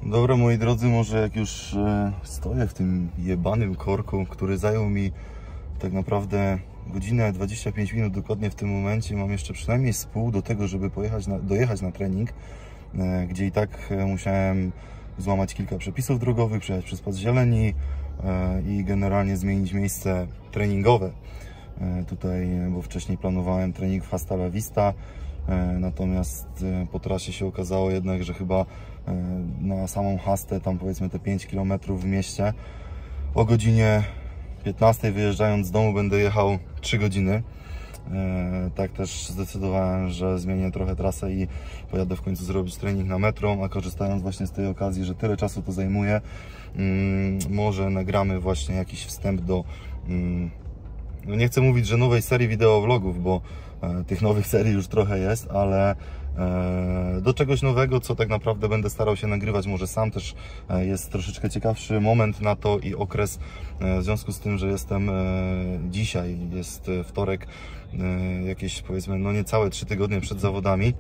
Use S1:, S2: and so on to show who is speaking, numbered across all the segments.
S1: Dobra, moi drodzy, może jak już stoję w tym jebanym korku, który zajął mi tak naprawdę godzinę 25 minut dokładnie w tym momencie, mam jeszcze przynajmniej z pół do tego, żeby dojechać na trening, gdzie i tak musiałem złamać kilka przepisów drogowych, przejechać przez pas zieleni i generalnie zmienić miejsce treningowe. Tutaj, bo wcześniej planowałem trening w Hasta La Vista, natomiast po trasie się okazało jednak, że chyba na samą Hastę, tam powiedzmy te 5 km w mieście, o godzinie 15 wyjeżdżając z domu będę jechał 3 godziny. Tak też zdecydowałem, że zmienię trochę trasę i pojadę w końcu zrobić trening na metro, a korzystając właśnie z tej okazji, że tyle czasu to zajmuje, może nagramy właśnie jakiś wstęp do, no nie chcę mówić, że nowej serii wideovlogów, bo tych nowych serii już trochę jest, ale do czegoś nowego, co tak naprawdę będę starał się nagrywać może sam. Też jest troszeczkę ciekawszy moment na to i okres, w związku z tym, że jestem dzisiaj, jest wtorek, jakieś powiedzmy no niecałe 3 tygodnie przed zawodami.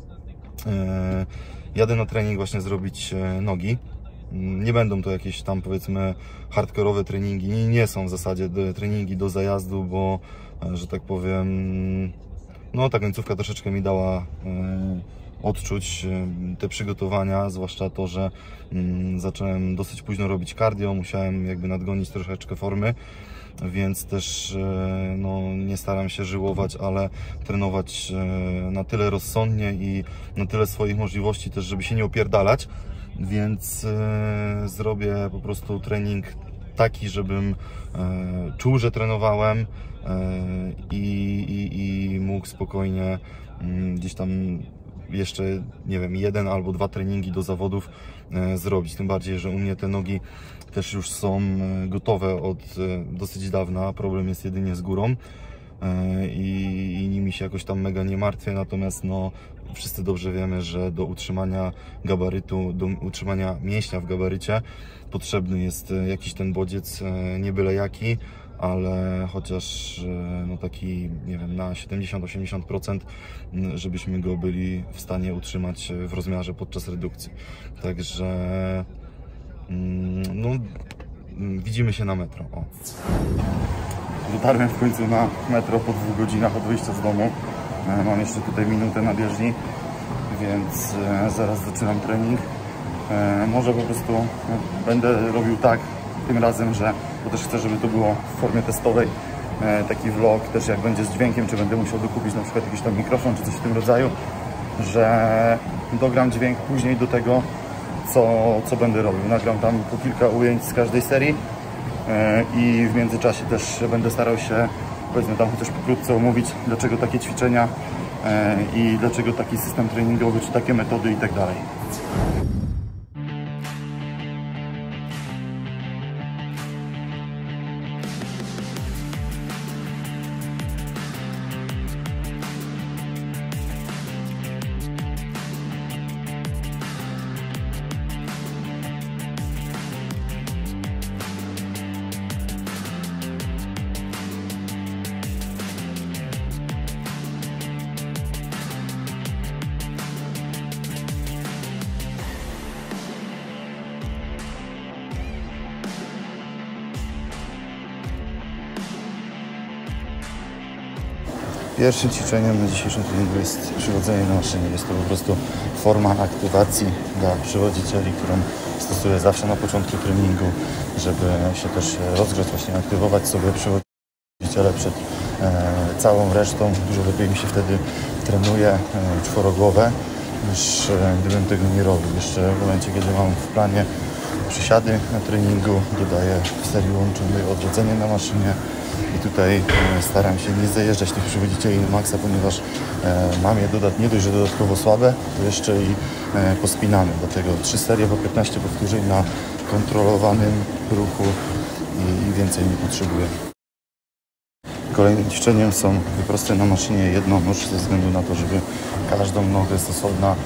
S1: Jadę na trening właśnie zrobić nogi. Nie będą to jakieś tam powiedzmy hardkorowe treningi, nie są w zasadzie treningi do zajazdu, bo że tak powiem, no ta końcówka troszeczkę mi dała odczuć te przygotowania, zwłaszcza to, że zacząłem dosyć późno robić cardio, musiałem jakby nadgonić troszeczkę formy, więc też no, nie staram się żyłować, ale trenować na tyle rozsądnie i na tyle swoich możliwości też, żeby się nie opierdalać, więc zrobię po prostu trening taki, żebym czuł, że trenowałem i mógł spokojnie gdzieś tam jeszcze, nie wiem, 1 albo 2 treningi do zawodów zrobić. Tym bardziej, że u mnie te nogi też już są gotowe od dosyć dawna. Problem jest jedynie z górą i nimi się jakoś tam mega nie martwię. Natomiast no, wszyscy dobrze wiemy, że do utrzymania gabarytu, do utrzymania mięśnia w gabarycie potrzebny jest jakiś ten bodziec, nie byle jaki, ale chociaż no taki, nie wiem, na 70-80%, żebyśmy go byli w stanie utrzymać w rozmiarze podczas redukcji. Także no, widzimy się na metro. O. Dotarłem w końcu na metro po 2 godzinach od wyjścia z domu. Mam jeszcze tutaj minutę na bieżni, więc zaraz zaczynam trening. Może po prostu będę robił tak tym razem, że bo też chcę, żeby to było w formie testowej, taki vlog też jak będzie z dźwiękiem, czy będę musiał dokupić na przykład jakiś tam mikrofon, czy coś w tym rodzaju, że dogram dźwięk później do tego, co będę robił. Nagram tam po kilka ujęć z każdej serii i w międzyczasie też będę starał się, powiedzmy tam chociaż pokrótce omówić, dlaczego takie ćwiczenia i dlaczego taki system treningowy, czy takie metody i tak dalej. Pierwszym ćwiczeniem na dzisiejszym treningu jest przywodzenie na maszynie. Jest to po prostu forma aktywacji dla przywodzicieli, którą stosuję zawsze na początku treningu, żeby się też rozgrzać, właśnie aktywować sobie przywodziciele przed całą resztą. Dużo lepiej mi się wtedy trenuje czworogłowe, niż gdybym tego nie robił. Jeszcze w momencie, kiedy mam w planie przysiady na treningu, dodaję w serii łączonej odrodzenie na maszynie. I tutaj staram się nie zajeżdżać tych przywodzicieli na maksa, ponieważ mam je nie dość, że dodatkowo słabe, to jeszcze i pospinane. Dlatego 3 serie po 15 powtórzeń na kontrolowanym ruchu i więcej nie potrzebuję. Kolejnym ćwiczeniem są wyprosty na maszynie jednonóż, ze względu na to, żeby każdą nogę z osobna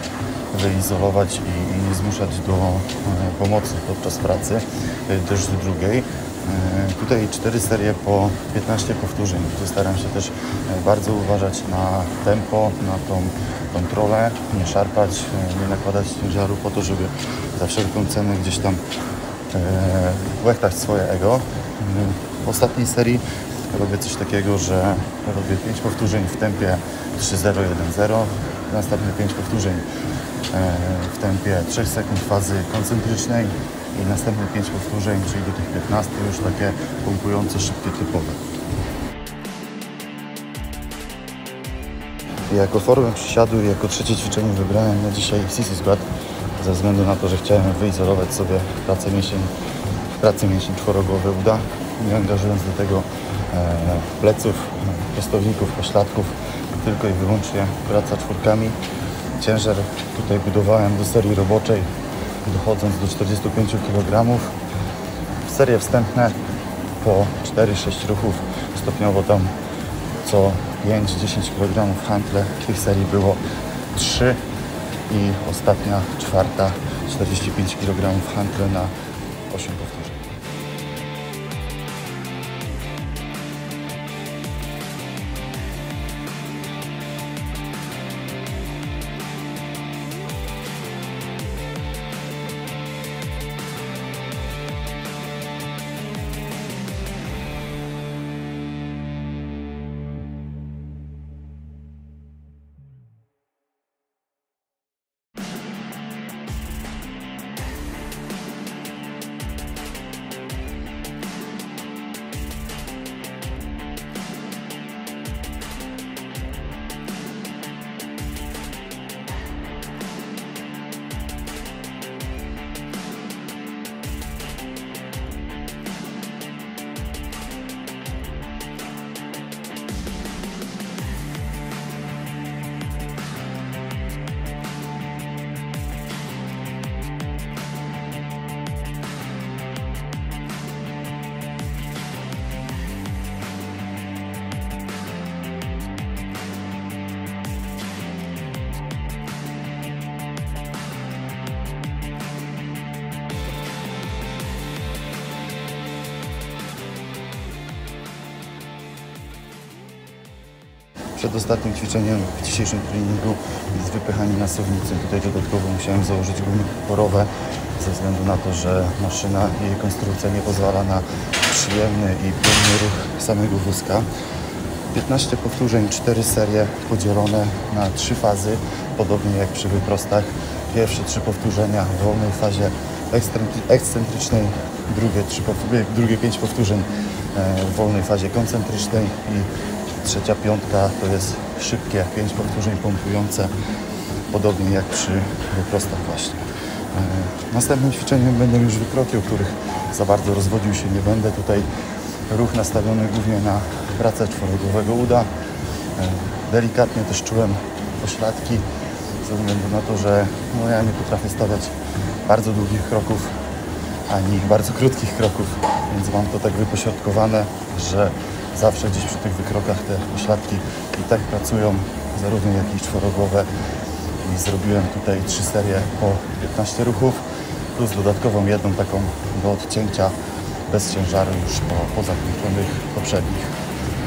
S1: wyizolować i nie zmuszać do pomocy podczas pracy, też z drugiej. Tutaj 4 serie po 15 powtórzeń. Tu staram się też bardzo uważać na tempo, na tą kontrolę, nie szarpać, nie nakładać ciężaru po to, żeby za wszelką cenę gdzieś tam łechtać swoje ego. W ostatniej serii robię coś takiego, że robię 5 powtórzeń w tempie 3-0-1-0, następne 5 powtórzeń w tempie 3 sekund fazy koncentrycznej i następne 5 powtórzeń, czyli do tych 15 już takie pompujące, szybkie, typowe. Jako formę przysiadu i jako trzecie ćwiczenie wybrałem na dzisiaj sissy squat ze względu na to, że chciałem wyizolować sobie pracę mięśni czworogłowe uda, nie angażując do tego pleców, prostowników, pośladków, tylko i wyłącznie praca czwórkami. Ciężar tutaj budowałem do serii roboczej, dochodząc do 45 kg. W serie wstępne po 4-6 ruchów, stopniowo tam co 5-10 kg hantle. Tych serii było 3 i ostatnia, czwarta, 45 kg hantle na 8 powtórzeń. Przed ostatnim ćwiczeniem w dzisiejszym treningu jest wypychanie na suwnicy. Tutaj dodatkowo musiałem założyć gumki porowe ze względu na to, że maszyna i jej konstrukcja nie pozwala na przyjemny i płynny ruch samego wózka. 15 powtórzeń, 4 serie podzielone na 3 fazy, podobnie jak przy wyprostach. Pierwsze 3 powtórzenia w wolnej fazie ekscentrycznej, drugie 5 powtórzeń w wolnej fazie koncentrycznej i trzecia piątka to jest szybkie 5 powtórzeń pompujące, podobnie jak przy wyprostach właśnie. Następnym ćwiczeniem będą już wykroki, o których za bardzo rozwodził się nie będę. Tutaj ruch nastawiony głównie na pracę czworogłowego uda. Delikatnie też czułem pośladki, ze względu na to, że ja nie potrafię stawiać bardzo długich kroków, ani bardzo krótkich kroków, więc mam to tak wypośrodkowane, że zawsze gdzieś przy tych wykrokach te pośladki i tak pracują, zarówno jak i czworogłowe. I zrobiłem tutaj 3 serie po 15 ruchów, plus dodatkową jedną taką do odcięcia bez ciężaru już po zakończonych poprzednich.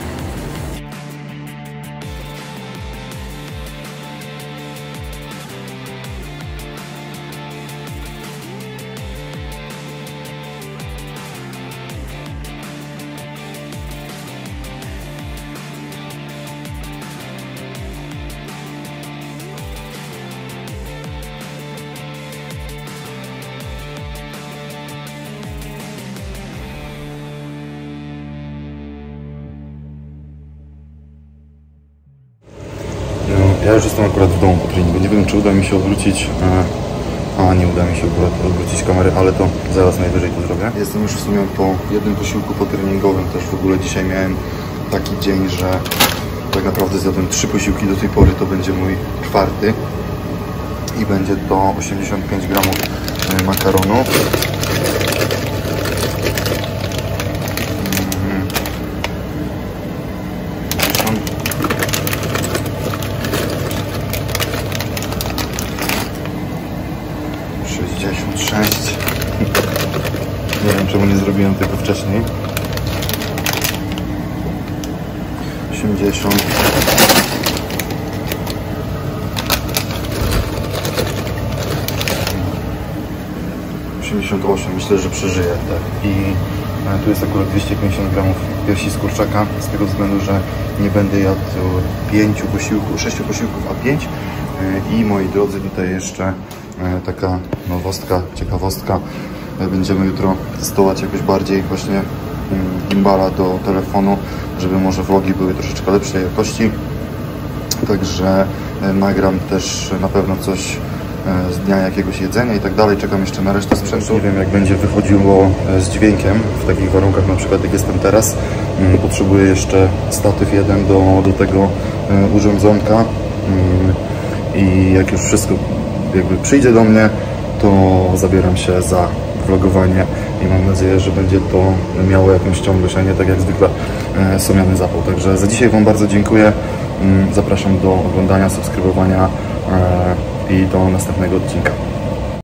S1: Ja już jestem akurat w domu po treningu. Nie wiem, czy uda mi się odwrócić, nie uda mi się akurat odwrócić kamery, ale to zaraz najwyżej to zrobię. Jestem już w sumie po jednym posiłku potreningowym. Też w ogóle dzisiaj miałem taki dzień, że tak naprawdę zjadłem 3 posiłki do tej pory. To będzie mój 4. I będzie to 85 gramów makaronu. Nie wiem, czemu nie zrobiłem tego wcześniej. 80. 88, myślę, że przeżyję, tak. I tu jest akurat 250 gramów piersi z kurczaka, z tego względu, że nie będę jadł 6 posiłków, a 5. I moi drodzy, tutaj jeszcze taka nowostka, ciekawostka. Będziemy jutro testować jakoś bardziej właśnie gimbala do telefonu, żeby może vlogi były troszeczkę lepszej jakości. Także nagram też na pewno coś z dnia jakiegoś jedzenia i tak dalej. Czekam jeszcze na resztę sprzętu. Nie wiem, jak będzie wychodziło z dźwiękiem w takich warunkach, na przykład jak jestem teraz. Potrzebuję jeszcze statyw jeden do tego urządzonka i jak już wszystko jakby przyjdzie do mnie, to zabieram się za vlogowanie i mam nadzieję, że będzie to miało jakąś ciągłość, a nie tak jak zwykle słomiany zapał. Także za dzisiaj Wam bardzo dziękuję. Zapraszam do oglądania, subskrybowania i do następnego odcinka.